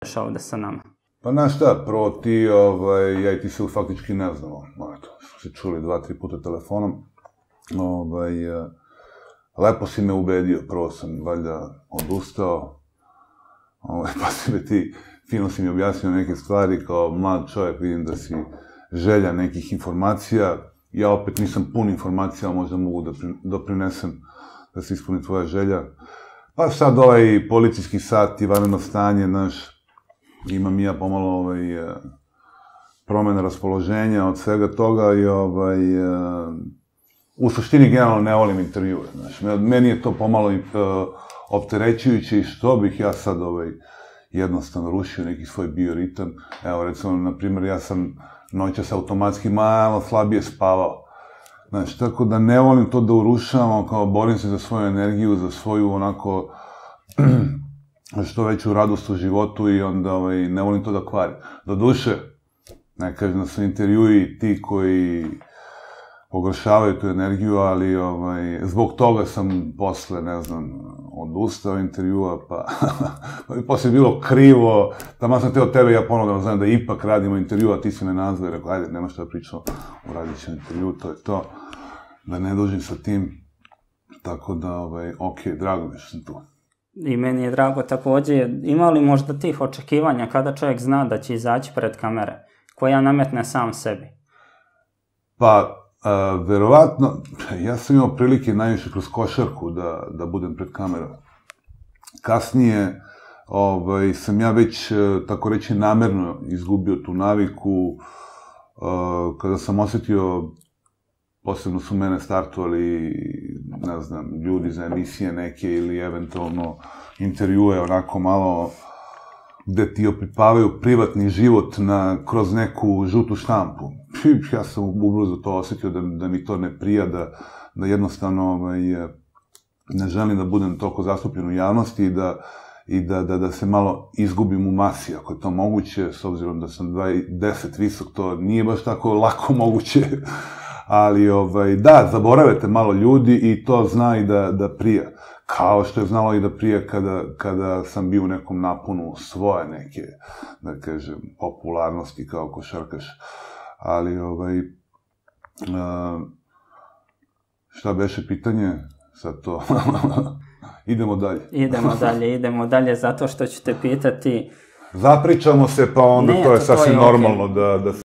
ovde sa nama? Pa znaš šta, prvo ti, ja i ti se faktički ne znamo, smo se čuli 2-3 puta telefonom, lepo si me ubedio, prvo sam valjda odustao, pa si me ti, fino si mi objasnio neke stvari, kao mlad čovjek vidim da si želja nekih informacija, ja opet nisam pun informacija, ali možda mogu da doprinesem da se ispuni tvoja želja. Pa sad ovaj policijski sat i vanredno stanje, znaš, imam i ja pomalo promena raspoloženja od svega toga i u suštini generalno ne volim intervjue, znaš, meni je to pomalo opterećujuće i što bih ja sad jednostavno rušio neki svoj bioritam. Evo, recimo, na primjer, ja sam noćas automatski malo slabije spavao. Znaš, tako da ne volim to da urušavam, kao borim se za svoju energiju, za svoju onako što veću radost u životu i onda ne volim to da kvarim. Doduše, ne kažem da su intervjui ti koji pogoršavaju tu energiju, ali zbog toga sam posle, ne znam, odustao intervjua, pa mi posle bilo krivo, tamo sam teo tebe, ja ponovno znam da ipak radimo intervju, a ti se me nazvao i rekao, ajde, nema šta da pričamo, uradit ćemo intervju, to je to, da ne dužim sa tim, tako da, okej, drago mi što sam tu. I meni je drago takođe, ima li možda tih očekivanja kada čovjek zna da će izaći pred kamere, koja nametne sam sebi? Pa, verovatno, ja sam imao prilike najviše kroz košarku da budem pred kamerom. Kasnije sam ja već, tako reći, namerno izgubio tu naviku, kada sam osetio, posebno su mene startovali, ne znam, ljudi za emisije neke ili eventualno intervjue, onako malo, gde ti opipavaju privatni život kroz neku žutu štampu. Ja sam ubrzo to osetio da mi to ne prija, da jednostavno ne želim da budem toliko zastupljen u javnosti i da se malo izgubim u masi, ako je to moguće, s obzirom da sam 2,10 visok, to nije baš tako lako moguće, ali da, zaboravite malo ljudi i to zna i da prija. Kao što je znalo i da prije kada sam bio u nekom naponu svoje neke, da kažem, popularnosti kao košarkaš. Ali, šta beše pitanje? Sad to, idemo dalje. Idemo dalje, zato što ću te pitati... Zapričamo se, pa onda to je sasvim normalno da